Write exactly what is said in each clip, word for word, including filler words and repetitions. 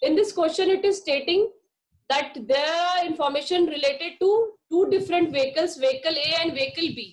In this question, it is stating that there are information related to two different vehicles, vehicle A and vehicle B.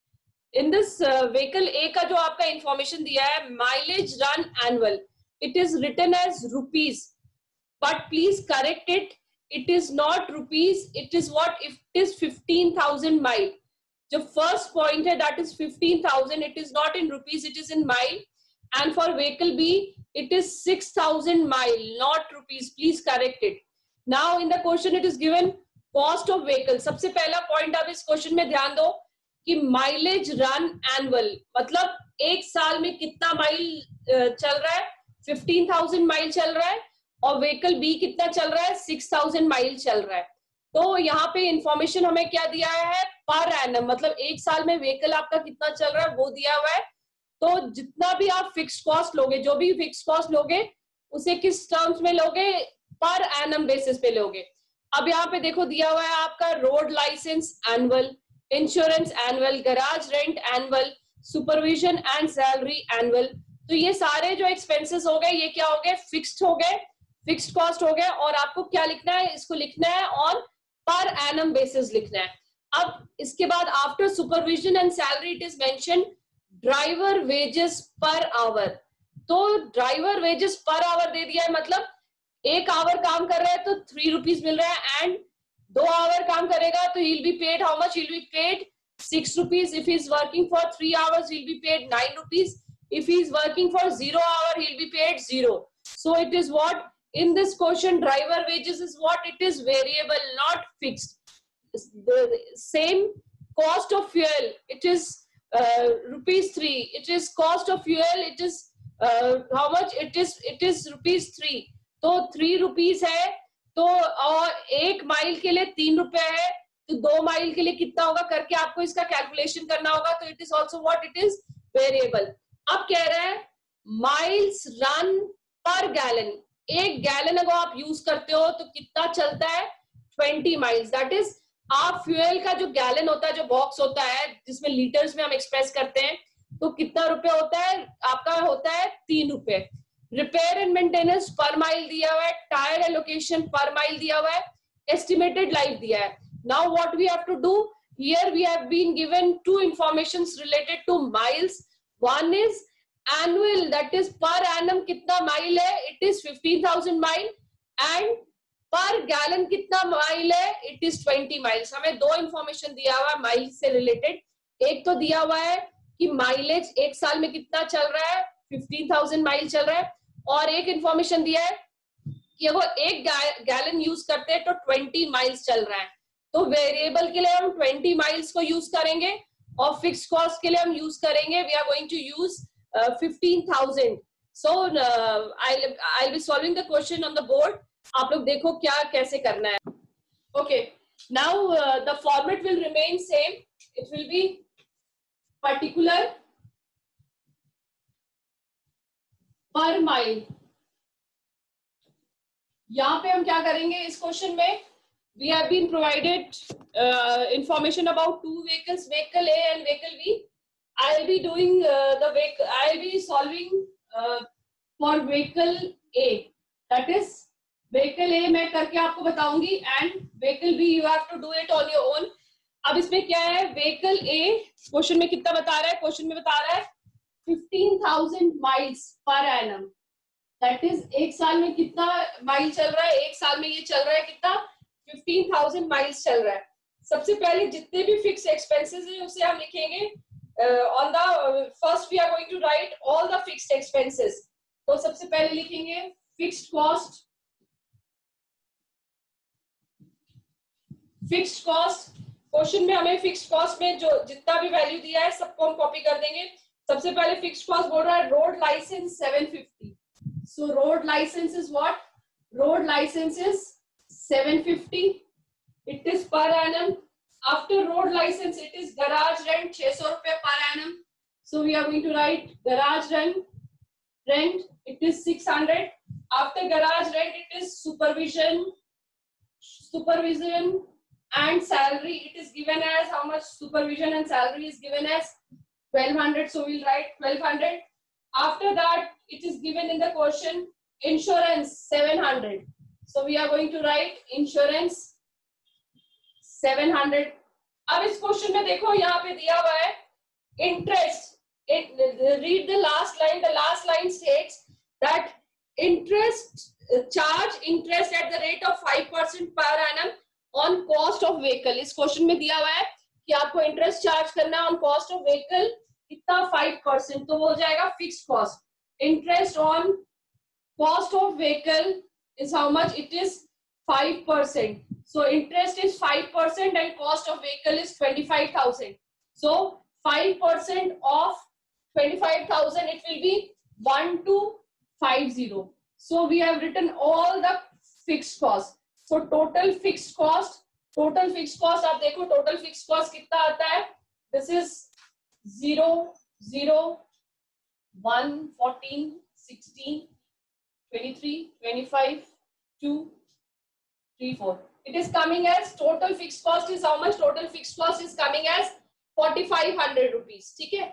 In this uh, vehicle A का जो आपका information दिया है, mileage run annual, it is written as rupees, but please correct it. It is not rupees. It is what? If it is fifteen thousand mile. The first point है, that is fifteen thousand. It is not in rupees. It is in mile. And for vehicle B, it is six thousand mile, not rupees. Please correct it. Now in the question it is given cost of vehicle. सबसे पहला point आप इस question में ध्यान दो कि mileage run annual मतलब एक साल में कितना माइल चल रहा है, फिफ्टीन थाउजेंड माइल चल रहा है, और व्हीकल बी कितना चल रहा है, सिक्स थाउजेंड माइल चल रहा है. तो यहाँ पे इंफॉर्मेशन हमें क्या दिया है, पर एनम, मतलब एक साल में व्हीकल आपका कितना चल रहा है वो दिया हुआ है. तो जितना भी आप फिक्स कॉस्ट लोगे, जो भी फिक्स कॉस्ट लोगे उसे किस टर्म्स में लोगे, पर एनम बेसिस पे लोगे. अब यहाँ पे देखो दिया हुआ है आपका road licence annual, insurance annual, garage rent annual, supervision and salary annual. तो ये सारे जो एक्सपेंसेस हो गए ये क्या हो गए, फिक्स्ड हो गए, फिक्स्ड कॉस्ट हो गए. और आपको क्या लिखना है, इसको लिखना है ऑन पर एनम बेसिस लिखना है. अब इसके बाद after supervision and salary it is mention driver wages per hour. तो ड्राइवर वेजेस पर आवर दे दिया है, मतलब एक आवर काम कर रहा है तो थ्री रुपीज मिल रहा है, एंड दो आवर काम करेगा तो he'll be paid how much, he'll be paid six rupees. If he's working for three hours he'll be paid nine rupees. If he's working for zero hour he'll be paid zero. So it is what in this question driver wages is what, it is variable, not fixed. The same cost of fuel, it is uh, rupees three. It is cost of fuel, it is uh, how much, it is it is rupees three. तो three rupees है, तो और एक mile के लिए तीन रुपए है, तो दो माइल के लिए कितना होगा करके आपको इसका कैलकुलेशन करना होगा. तो it is also what, it is variable. अब कह रहे हैं माइल्स रन पर गैलन. एक गैलन अगर आप यूज करते हो तो कितना चलता है, ट्वेंटी माइल्स. दैट इज आप फ्यूल का जो गैलन होता है, जो बॉक्स होता है जिसमें लीटर्स में हम एक्सप्रेस करते हैं, तो कितना रुपए होता है आपका, होता है तीन रुपए. Repair and maintenance per mile दिया हुआ है, टायर एलोकेशन पर माइल दिया हुआ है, एस्टिमेटेड लाइफ दिया है. Now what we have to do here, we have been given two informations related to miles. One is annual, that is per annum कितना mile है, it is fifteen thousand mile, and per gallon कितना mile है, it is twenty miles. हमें दो information दिया हुआ है mile से रिलेटेड. एक तो दिया हुआ है कि माइलेज एक साल में कितना चल रहा है, फिफ्टीन थाउजेंड माइल चल रहा है, और एक इंफॉर्मेशन दिया है कि अगर एक गैलन यूज करते हैं तो ट्वेंटी माइल्स चल रहा है. तो वेरिएबल के लिए हम ट्वेंटी माइल्स को यूज करेंगे, और फिक्स कॉस्ट के लिए हम यूज करेंगे, we are going to use fifteen thousand. So I will be solving the question on the board. आप लोग देखो क्या कैसे करना है. Okay, now the format will remain same. It will be particular per mile. यहां पे हम क्या करेंगे इस क्वेश्चन में, we have been provided information about two vehicles, vehicle A and vehicle B. I will be doing the vehicle, I will be solving for vehicle A, that is vehicle A मैं करके आपको बताऊंगी, and vehicle B you have to do it on your own. अब इसमें क्या है, vehicle ए question में कितना बता रहा है, क्वेश्चन में बता रहा है fifteen thousand miles per annum. That is एक साल में कितना माइल चल रहा है, एक साल में ये चल रहा है कितना, फिफ्टीन थाउजेंड माइल्स चल रहा है. सबसे पहले जितने भी फिक्स एक्सपेंसेस है उसे हम लिखेंगे on the first, we are going to write all the fixed expenses. तो सबसे पहले लिखेंगे fixed cost, fixed cost. Question में हमें फिक्स्ड कॉस्ट में जो जितना भी वैल्यू दिया है सबको हम कॉपी कर देंगे. सबसे पहले फिक्स्ड कॉस्ट बोल रहा है road licence seven fifty. So road licence is what, road licence is seven fifty. It is per annum. After road licence it is garage rent छह सौ रुपए per annum. So we are going to write garage rent, rent it is six hundred. After garage rent it is supervision, supervision and salary. It is given as how much supervision and salary is given as twelve hundred. So we'll write twelve hundred. After that, it is given in the question Insurance seven hundred. So we are going to write insurance seven hundred. अब इस question में देखो यहाँ पे दिया हुआ है interest. It, read the last line. The last line states that interest charge interest at the rate of five percent per annum on cost of vehicle. इस क्वेश्चन में दिया हुआ है कि आपको इंटरेस्ट चार्ज करना है ऑन कॉस्ट ऑफ व्हीकल कितना फाइव परसेंट, तो वो हो जाएगा fixed cost. Interest on cost of vehicle is how much? It is five percent. So interest is five percent and cost of vehicle is twenty-five thousand. So five percent of twenty-five thousand, it will be one two five zero. So we have written all the fixed cost. So total fixed cost, total fixed cost आप देखो total fixed cost कितना आता है? This is zero, zero, one, fourteen, sixteen, twenty-three, twenty-five, two, three, four. It is coming as total fixed cost is how much? Total fixed cost is coming as forty-five hundred rupees. ठीक है,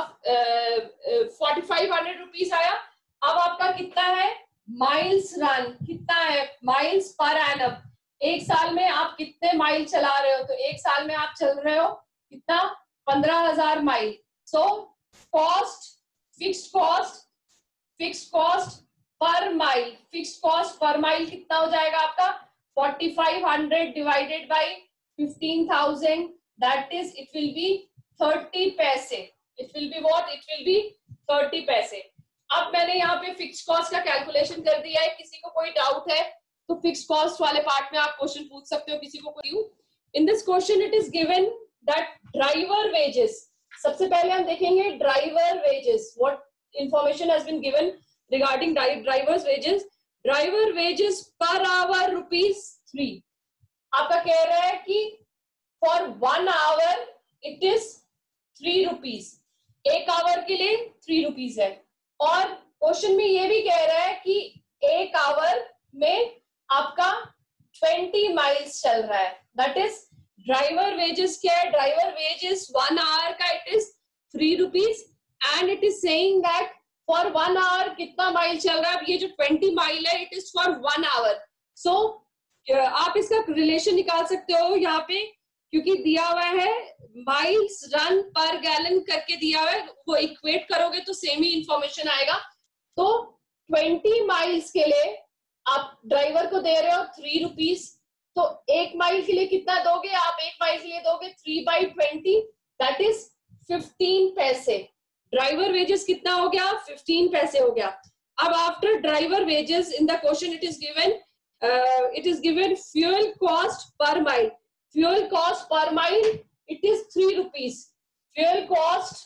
अब forty-five hundred rupees आया. अब आपका कितना है? Miles run कितना है? Miles per annum. एक साल में आप कितने माइल चला रहे हो? तो एक साल में आप चल रहे हो कितना? पंद्रह हजार mile. So cost, fixed cost, fixed cost per mile, fixed cost per mile कितना हो जाएगा आपका? forty-five hundred divided by fifteen thousand, that is it will be thirty पैसे. It will be what? It will be thirty पैसे. अब मैंने यहाँ पे फिक्स्ड कॉस्ट का कैलकुलेशन कर दिया है. किसी को कोई डाउट है तो फिक्स्ड कॉस्ट वाले पार्ट में आप क्वेश्चन पूछ सकते हो. किसी को कोई in this question it is given that driver wages. सबसे पहले हम देखेंगे driver wages. What information has been given regarding drivers wages. Driver wages per hour rupees three. आपका कह रहा है कि for one hour it is three rupees. एक आवर के लिए three rupees है. और क्वेश्चन में ये भी कह रहा है कि एक आवर में आपका twenty miles चल रहा है. That is driver wages क्या है? Driver wages one hour का it is three rupees and it is saying that for one hour कितना माइल चल रहा है? अब ये जो ट्वेंटी माइल है it is for one hour. So आप इसका रिलेशन निकाल सकते हो यहाँ पे, क्योंकि दिया हुआ है माइल्स रन पर गैलन करके दिया हुआ है. वो इक्वेट करोगे तो सेम ही इंफॉर्मेशन आएगा. तो ट्वेंटी माइल्स के लिए आप ड्राइवर को दे रहे हो थ्री रुपीज. तो एक माइल के लिए कितना दोगे आप? एक माइल के लिए दोगे three by twenty, that is fifteen पैसे. ड्राइवर वेजेस कितना हो गया? फिफ्टीन पैसे हो गया. अब after driver wages in the question it is given it is given fuel cost per mile. Fuel cost per mile it is three rupees. Fuel cost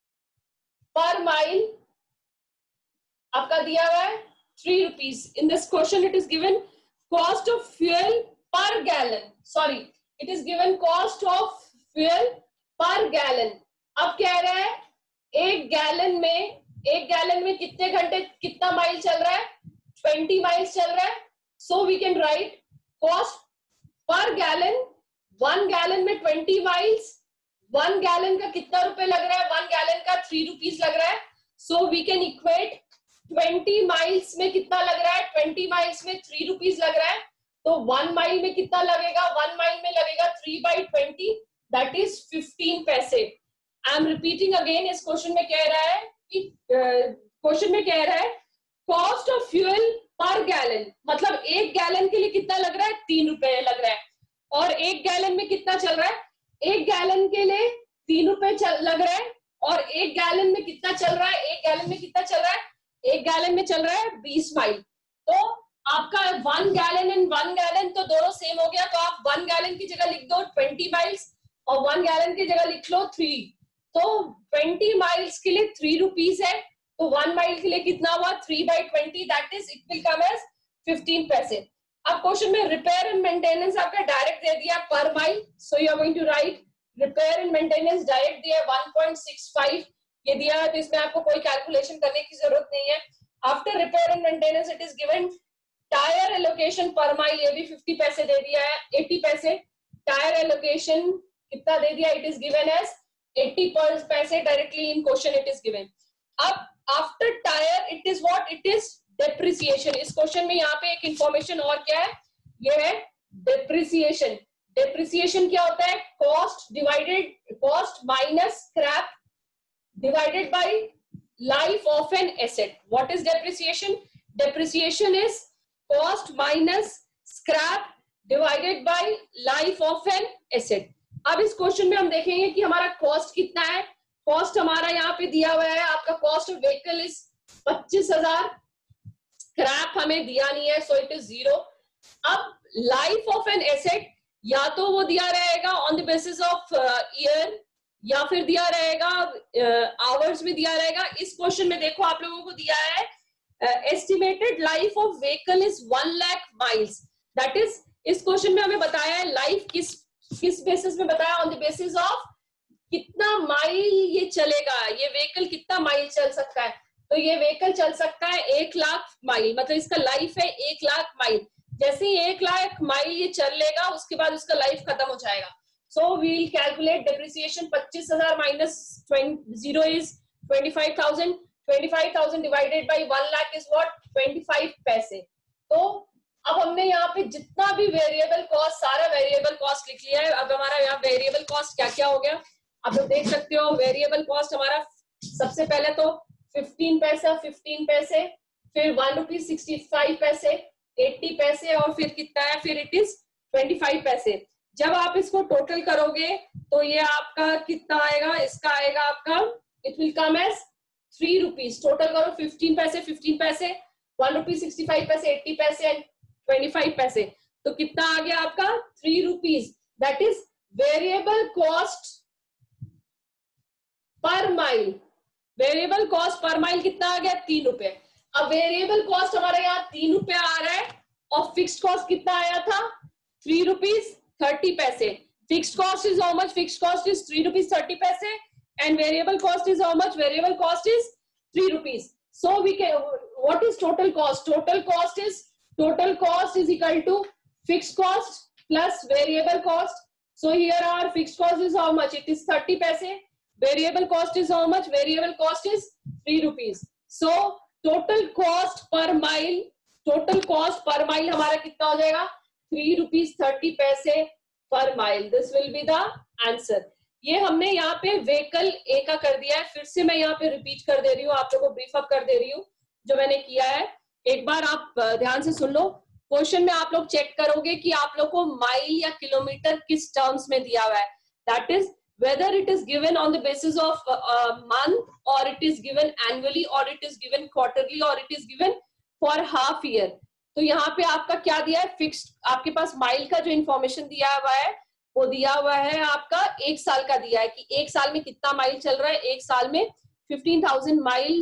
per mile आपका दिया हुआ है three rupees. In this question it is given cost of fuel per gallon. Sorry, it is given cost of fuel per gallon. अब कह रहा है एक gallon में एक गैलन में कितने घंटे कितना माइल चल रहा है? ट्वेंटी माइल्स चल रहा है. So we can write cost per gallon. One gallon में ट्वेंटी माइल्स. वन गैलन का कितना रुपए लग रहा है? वन गैलन का थ्री रुपीज लग रहा है. So we can equate twenty miles में कितना लग रहा है? ट्वेंटी माइल्स में थ्री रुपीज लग रहा है. तो वन माइल में कितना लगेगा? वन माइल में लगेगा three by twenty, that is fifteen पैसे. I am repeating again. इस क्वेश्चन में कह रहा है कि क्वेश्चन uh, में कह रहा है cost of fuel per gallon, मतलब एक गैलन के लिए कितना लग रहा है? तीन रुपए लग रहा है. और एक गैलन में कितना चल रहा है? एक गैलन के लिए तीन रुपए लग रहा है. और एक गैलन में कितना चल रहा है? एक गैलन में कितना चल रहा है? एक गैलन में चल रहा है बीस माइल. तो आपका one gallon and one gallon तो दोनों सेम हो गया. तो आप वन गैलन की जगह लिख दो ट्वेंटी माइल्स और वन गैलन की जगह लिख लो थ्री. तो ट्वेंटी माइल्स के लिए थ्री रुपीज है. तो वन माइल के लिए कितना हुआ? Three by twenty, that is it will come as fifteen पैसे. अब क्वेश्चन में रिपेयर एंड मेंटेनेंस आपका डायरेक्ट दे दिया per mile. So you are going to write repair and maintenance direct दिया वन पॉइंट सिक्स फाइव. ये दिया है तो इसमें आपको कोई कैलकुलेशन करने की जरूरत नहीं है. After repair and maintenance it is given tyre allocation per mile. ये भी फिफ्टी पैसे दे दिया है, एटी पैसे. टायर एलोकेशन कितना दे दिया? It is given as eighty पैसे. Directly in question it is given. अब after tyre it is what? It is depreciation. इस क्वेश्चन में यहाँ पे एक इंफॉर्मेशन और क्या है, ये है डेप्रिसिएशन। डेप्रिसिएशन क्या होता है, cost divided, cost minus scrap divided by life of an asset. What is depreciation? Depreciation is cost minus scrap divided by life of an asset. अब इस क्वेश्चन में हम देखेंगे कि हमारा कॉस्ट कितना है। कॉस्ट हमारा यहाँ पे दिया हुआ है, आपका कॉस्ट ऑफ व्हीकल इज पच्चीस हजार, स्क्रैप हमें दिया नहीं है, सो इट इज जीरो। अब लाइफ ऑफ एन एसेट या तो वो दिया रहेगा on the basis of year या फिर दिया रहेगा आवर्स uh, में दिया रहेगा। इस क्वेश्चन में देखो आप लोगों को दिया है estimated life of vehicle is one lakh miles. That is, इस क्वेश्चन में हमें बताया है लाइफ किस किस बेसिस में बताया, ऑन द बेसिस ऑफ कितना माइल ये चलेगा, ये व्हीकल कितना माइल चल सकता है। तो ये व्हीकल चल सकता है एक लाख माइल, मतलब इसका लाइफ है एक लाख माइल। जैसे ही एक लाख माइल ये चल लेगा उसके बाद उसका लाइफ खत्म हो जाएगा। So we will calculate depreciation, पच्चीस हजार minus zero is twenty five thousand, twenty five thousand divided by one lakh is what, twenty five paise. तो अब हमने यहाँ पे जितना भी वेरिएबल कॉस्ट, सारा वेरिएबल कॉस्ट लिख लिया है। अब हमारा यहाँ वेरिएबल कॉस्ट क्या क्या हो गया आप लोग देख सकते हो। वेरिएबल कॉस्ट हमारा सबसे पहले तो फिफ्टीन पैसा, फिफ्टीन पैसे, फिर one rupees sixty five paise, eighty paise और फिर कितना है, फिर इट इज ट्वेंटी फाइव पैसे। जब आप इसको टोटल करोगे तो ये आपका कितना आएगा, इसका आएगा आपका, it will come as three rupees. Total करो, fifteen paise, fifteen paise, one rupees sixty five paise, eighty paise and twenty five paise, तो कितना आ गया आपका three rupees. That is variable cost per mile. Variable cost per mile कितना आ गया, तीन रुपए। अब वेरिएबल कॉस्ट हमारे यहाँ तीन रुपए आ रहा है और फिक्स्ड कॉस्ट कितना आया था, three rupees thirty paise. Fixed cost is how much, fixed cost is three rupees thirty paise and variable cost is how much, variable cost is three rupees. So we can, what is total cost? Total cost is, total cost is equal to fixed cost plus variable cost. So here our fixed cost is how much, it is thirty paise. Variable cost is how much, variable cost is three rupees. So total cost per mile, total cost per mile हमारा कितना हो जाएगा, three rupees thirty paise per mile. This will be the answer. ये हमने यहाँ पे vehicle ए का कर दिया है। फिर से मैं यहाँ पे रिपीट कर दे रही हूँ, आप लोगों को ब्रीफ अप कर दे रही हूँ जो मैंने किया है। एक बार आप ध्यान से सुन लो। क्वेश्चन में आप लोग चेक करोगे कि आप लोग को माइल या किलोमीटर किस टर्म्स में दिया हुआ है। That is whether it is given on the basis of month और इट इज गिवन एनुअली और इट इज गिवन क्वार्टरली और it is given for half year. तो यहाँ पे आपका क्या दिया है, फिक्स्ड, आपके पास माइल का जो इंफॉर्मेशन दिया हुआ है वो दिया हुआ है आपका एक साल का दिया है कि एक साल में कितना माइल चल रहा है। एक साल में fifteen thousand mile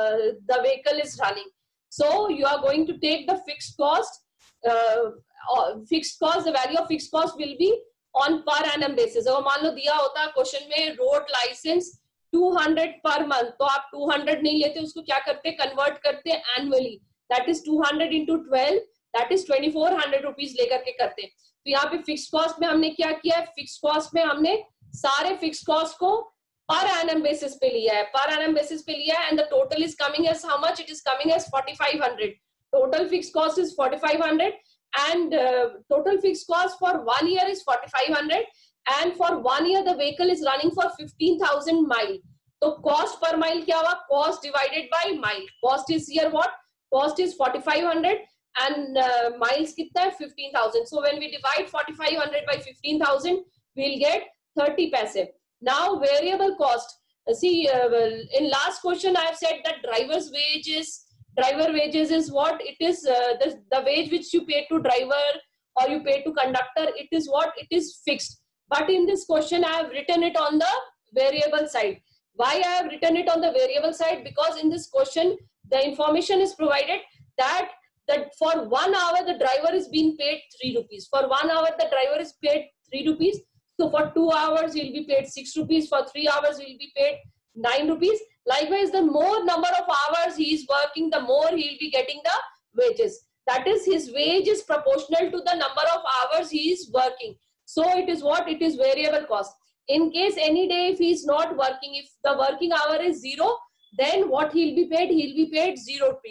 the vehicle is running. So you are going to take the fixed cost, uh, fixed cost, the value of fixed cost will be on per annum basis. अगर मान लो दिया होता क्वेश्चन में road license two hundred per month, तो आप two hundred नहीं लेते, उसको क्या करते, कन्वर्ट करते annually. That is two hundred into twelve, that is twenty four hundred rupees लेकर के करते। तो यहाँ पे फिक्स्ड कॉस्ट में हमने क्या किया है, फिक्स्ड कॉस्ट में हमने सारे फिक्स्ड कॉस्ट को पर एनम बेसिस पे लिया है, पर एनम बेसिस पे लिया है and the total is coming as how much, it is coming as forty five hundred. Total fixed cost is forty five hundred and total fixed cost for one year is forty five hundred and for one year the vehicle is running for fifteen thousand mile. तो cost per mile क्या हुआ, cost divided by mile. Cost is here what, cost is forty five hundred and miles कितना है, fifteen thousand. So when we divide forty five hundred by fifteen thousand we will get thirty paise. Now variable cost, uh, see uh, in last question I have said that driver's wages, driver wages is what it is, uh, the, the wage which you pay to driver or you pay to conductor, it is what, it is fixed. But in this question I have written it on the variable side. Why I have written it on the variable side? Because in this question the information is provided that that for one hour the driver is being paid three rupees. For one hour the driver is paid three rupees. So for two hours he will be paid six rupees. For three hours he will be paid nine rupees. Likewise, the more number of hours he is working, the more he will be getting the wages. That is, his wage is proportional to the number of hours he is working. So it is what? It is variable cost. In case any day if he is not working, if the working hour is zero, then what he will be paid? He will be paid zero rupees.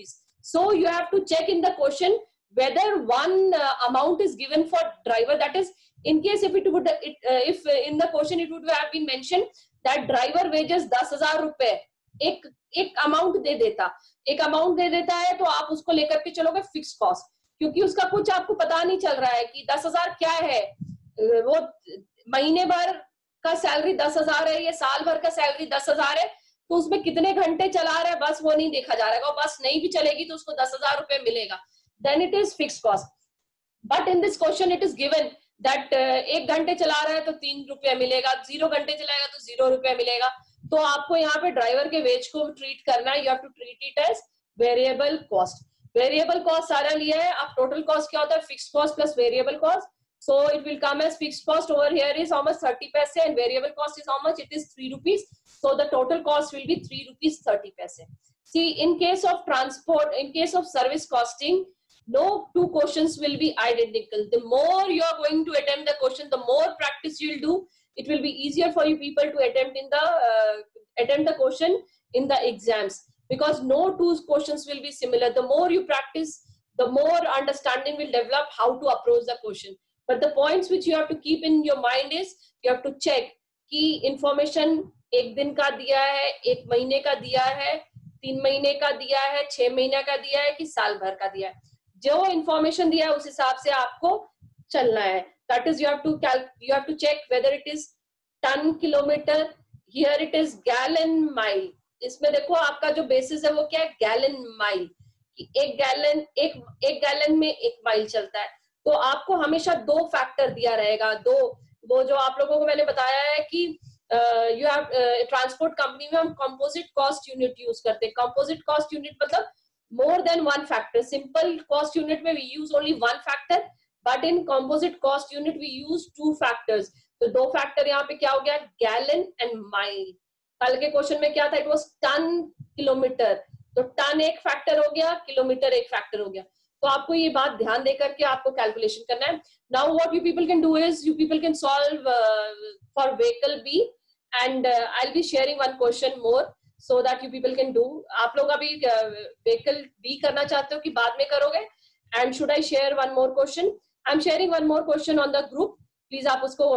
So you have to check in the question whether one uh, amount is given for driver. That is, in case if it would it, uh, if in the question it would have been mentioned that driver wages दस हजार रुपए, एक एक amount दे देता एक amount दे देता है, तो आप उसको लेकर के चलोगे फिक्स कॉस्ट, क्योंकि उसका कुछ आपको पता नहीं चल रहा है कि दस हजार क्या है, वो महीने भर का सैलरी दस हजार है, ये साल भर का सैलरी दस हजार है, तो उसमें कितने घंटे चला रहा है बस वो नहीं देखा जा रहा है, बस नहीं भी चलेगी तो उसको दस हजार रुपए मिलेगा, then it is fix cost. But in this question it is given that एक घंटे चला रहा है तो तीन रुपया मिलेगा, जीरो घंटे चलाएगा तो जीरो रुपया मिलेगा. तो आपको यहाँ पे ड्राइवर के वेज को ट्रीट करना है, you have to treat it as variable cost. Variable cost सारा लिया है, अब टोटल कॉस्ट क्या होता है, fix cost plus variable cost. So it will come as fixed cost over here is how much, thirty paise, and variable cost is how much, it is three rupees. So the total cost will be three rupees thirty paise. See, in case of transport, in case of service costing, no two questions will be identical. The more you are going to attempt the question, the more practice you will do, it will be easier for you people to attempt in the uh, attempt the question in the exams, because no two questions will be similar. The more you practice, the more understanding will develop how to approach the question. But the points which you have to keep in your mind is you have to check कि information एक दिन का दिया है, एक महीने का दिया है, तीन महीने का दिया है, छह महीने का दिया है कि साल भर का दिया है. जो information दिया है उस हिसाब से आपको चलना है. That is, you have to cal you have to check whether it is ton kilometer, here it is gallon mile. इसमें देखो आपका जो basis है वो क्या है, gallon mile. एक गैलन एक एक गैलन में एक माइल चलता है, तो आपको हमेशा दो फैक्टर दिया रहेगा. दो वो जो आप लोगों को मैंने बताया है कि यू हैव ट्रांसपोर्ट कंपनी में हम कंपोजिट कॉस्ट यूनिट यूज करते हैं. कंपोजिट कॉस्ट यूनिट मतलब more than one factor. Simple cost unit में we use only one factor, but in composite cost unit we use two factors. तो दो factor यहाँ पे क्या हो गया, गैलन एंड माइल. कल के क्वेश्चन में क्या था, इट वाज टन किलोमीटर, तो टन एक फैक्टर हो गया, किलोमीटर एक फैक्टर हो गया. तो आपको ये बात ध्यान देकर के आपको कैलकुलेशन करना है. Now what you people can do is you people can solve for vehicle B, and I will be sharing one question more so that you people can do. आप लोग अभी व्हीकल बी करना चाहते हो कि बाद में करोगे, and should I share one more question? I am sharing one more question on the group, please आप उसको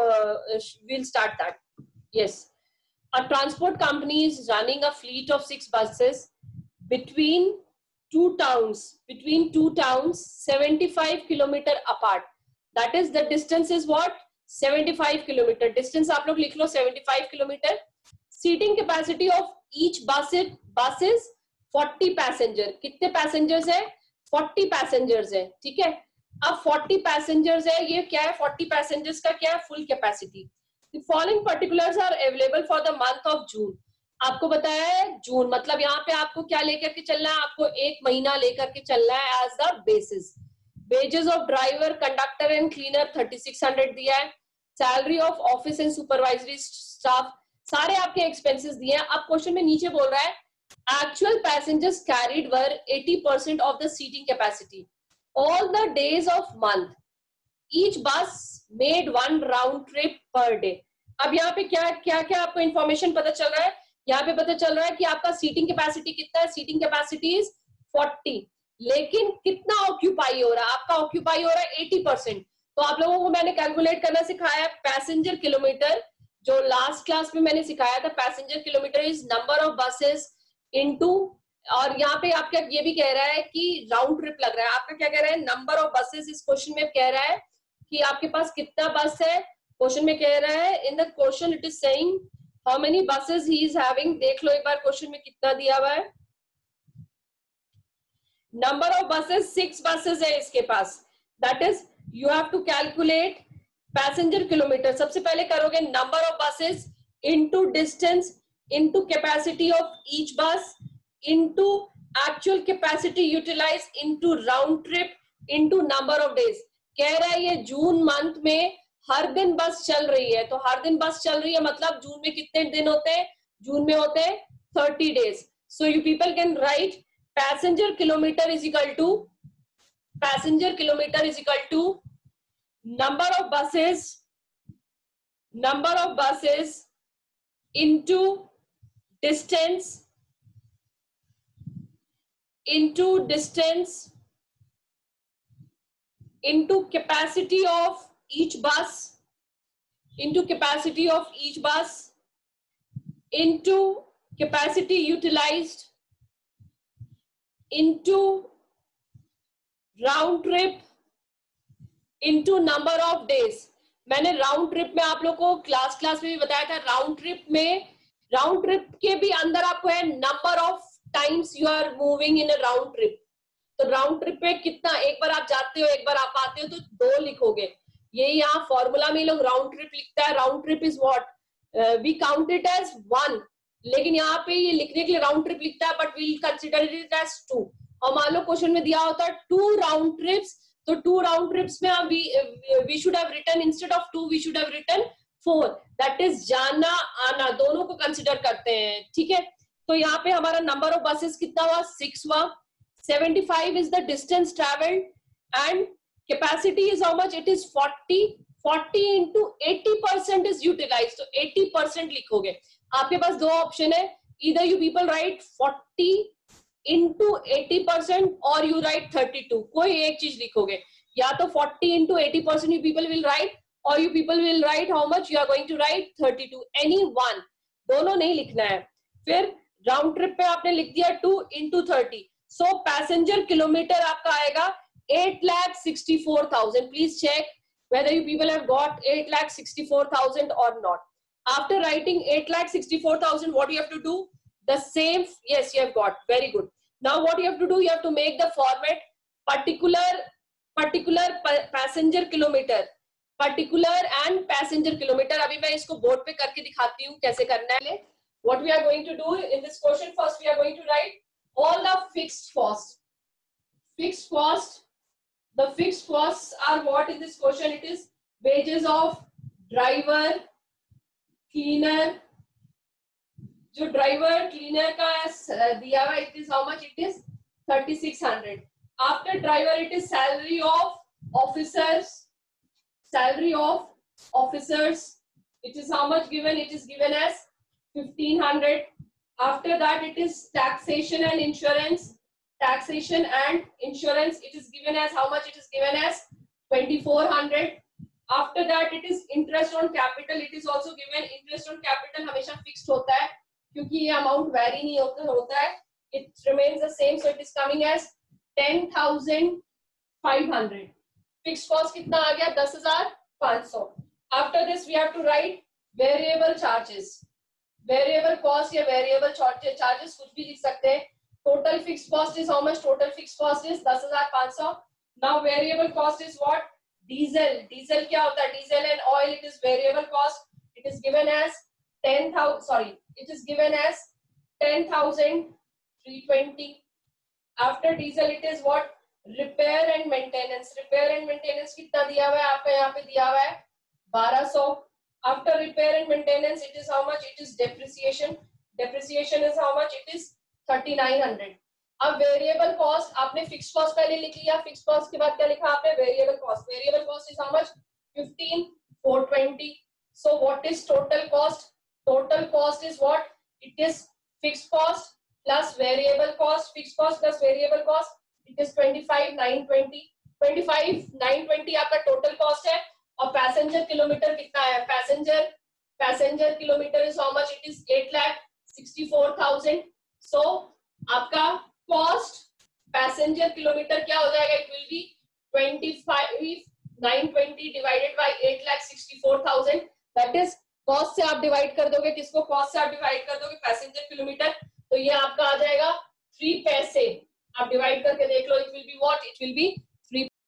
will start that. Yes, a transport company is running a fleet of six buses between two towns between two towns seventy-five kilometer apart. That is, the distance is what, seventy-five kilometer. Distance आप लोग लिख लो seventy-five kilometer. Seating capacity of each bus is bus is forty passenger. कितने passengers है, forty passengers है. ठीक है, अब forty passengers है, ये क्या है, forty passengers का क्या है, full capacity. The following particulars are available for the month of June. आपको बताया है जून, मतलब यहाँ पे आपको क्या लेकर के चलना है, आपको एक महीना लेकर के चलना है as the basis. Wages of driver, conductor and cleaner thirty six hundred दिया है. Salary of office and supervisory staff, सारे आपके एक्सपेंसेस दिए हैं. अब क्वेश्चन में नीचे बोल रहा है actual passengers carried were eighty percent of the seating capacity all the days of month. Each bus made one round trip per day. अब यहाँ पे क्या क्या क्या आपको इंफॉर्मेशन पता चल रहा है, यहाँ पे पता चल रहा है कि आपका सीटिंग कैपेसिटी कितना है, सीटिंग कैपेसिटी इज forty, लेकिन कितना ऑक्यूपाई हो रहा है, आपका ऑक्यूपाई हो रहा है eighty percent. तो आप लोगों को मैंने कैलकुलेट करना सिखाया है पैसेंजर किलोमीटर, जो लास्ट क्लास में मैंने सिखाया था. Passenger kilometre is number of buses into, और यहाँ पे आपका ये भी कह रहा है कि राउंड ट्रिप लग रहा है. आपका क्या कह रहा है, नंबर ऑफ बसेस. इस क्वेश्चन में कह रहा है कि आपके पास कितना बस है, क्वेश्चन में कह रहा है in the question it is saying how many buses he is having. देख लो एक बार क्वेश्चन में कितना दिया हुआ है. Number of buses six buses है इसके पास. That is you have to calculate passenger kilometre. सबसे पहले करोगे number of buses into distance into capacity of each bus into actual capacity utilise into round trip into number of days. कह रहा है ये जून मंथ में हर दिन बस चल रही है, तो हर दिन बस चल रही है मतलब जून में कितने दिन होते हैं, जून में होते हैं thirty days. So you people can write passenger kilometer is equal to passenger kilometer is equal to number of buses number of buses into distance into distance into capacity of each bus into capacity of each bus into capacity utilized into round trip into number of days. मैंने round trip में आप लोग को class class में भी बताया था, round trip में राउंड ट्रिप के भी अंदर आपको है number of times you are moving in a round trip. तो राउंड ट्रिप पे कितना, एक बार आप जाते हो एक बार आप आते हो तो दो लिखोगे. ये यहाँ फॉर्मूला में लोग राउंड ट्रिप लिखता है. Round trip is what we count it as one, लेकिन यहाँ पे ये लिखने के लिए राउंड ट्रिप लिखता है, but we consider it as two. और मान लो क्वेश्चन में दिया होता है टू राउंड ट्रिप्स, तो टू राउंड ट्रिप्स में हम we should have written instead of two we should have written four. That is जाना आना दोनों को कंसिडर करते हैं. ठीक है, तो यहाँ पे हमारा नंबर ऑफ बसेस कितना हुआ, सिक्स हुआ. seventy-five is the distance traveled and capacity is how much, it is forty. forty into eighty percent is utilized, तो eighty percent लिखोगे. आपके पास दो ऑप्शन है, either you people write forty into eighty percent or you write thirty-two. कोई एक चीज लिखोगे, या तो forty into eighty percent you people will write or you people will write how much, you are going to write thirty-two. any one, दोनों नहीं लिखना है. फिर राउंड ट्रिप पे आपने लिख दिया two into thirty. So passenger kilometer आपका आएगा eight lakh sixty-four thousand. Please check whether you people have got eight lakh sixty-four thousand or not. After writing eight lakh sixty-four thousand, what you have to do? The same. Yes, you have got. Very good. Now what you have to do? You have to make the format particular particular passenger kilometer. Particular and passenger kilometer. अभी मैं इसको board पे करके दिखाती हूँ कैसे करना है. What we are going to do in this question? First, we are going to write all the fixed costs. Fixed cost. The fixed costs are what in this question? It is wages of driver, cleaner. जो driver, cleaner का दिया हुआ, it is how much? It is thirty-six hundred. After driver, it is salary of officers. Salary of officers. It is how much given? It is given as fifteen hundred. After that, it is taxation and insurance. Taxation and insurance, it is given as how much? It is given as twenty-four hundred. After that, it is interest on capital. It is also given. Interest on capital हमेशा fixed होता है, क्योंकि ये amount vary नहीं होता होता है. It remains the same, so it is coming as ten thousand five hundred. Fixed cost कितना आ गया? दस हजार पाँच सौ. After this, we have to write variable charges. Variable cost या variable charges कुछ भी लिख सकते हैं. Total fixed cost is how much? Total fixed cost is दस हजार पाँच सौ. Now variable cost is what? Diesel. Diesel क्या होता है? Diesel and oil, it is variable cost. It is given as ten thousand. Sorry, it is given as ten thousand three twenty. After diesel, it is what? Repair and maintenance. Repair and maintenance कितना दिया हुआ है? आपका यहाँ पे दिया हुआ है बारह सौ. After repair and maintenance, it is how much? It is depreciation. Depreciation is how much? It is thirty-nine hundred. अब variable cost, आपने fixed cost पहले लिख लिया. Fixed cost के बाद क्या लिखा आपने? Variable cost. Variable cost is how much? fifteen four twenty. So what is total cost? Total cost is what? It is fixed cost plus variable cost. Fixed cost plus variable cost. It is twenty-five nine twenty. twenty-five nine twenty आपका total cost है. और passenger kilometre कितना है? Passenger passenger kilometre is how much? It is eight lakh sixty-four thousand. So आपका cost passenger kilometre क्या हो जाएगा? It will be twenty-five nine twenty divided by eight lakh sixty-four thousand. That is cost से आप divide कर दोगे. किसको? Cost से आप डिवाइड कर दोगे पैसेंजर किलोमीटर. तो ये आपका आ जाएगा थ्री पैसे. आप डिवाइड करके देख लो. It will be what? It will B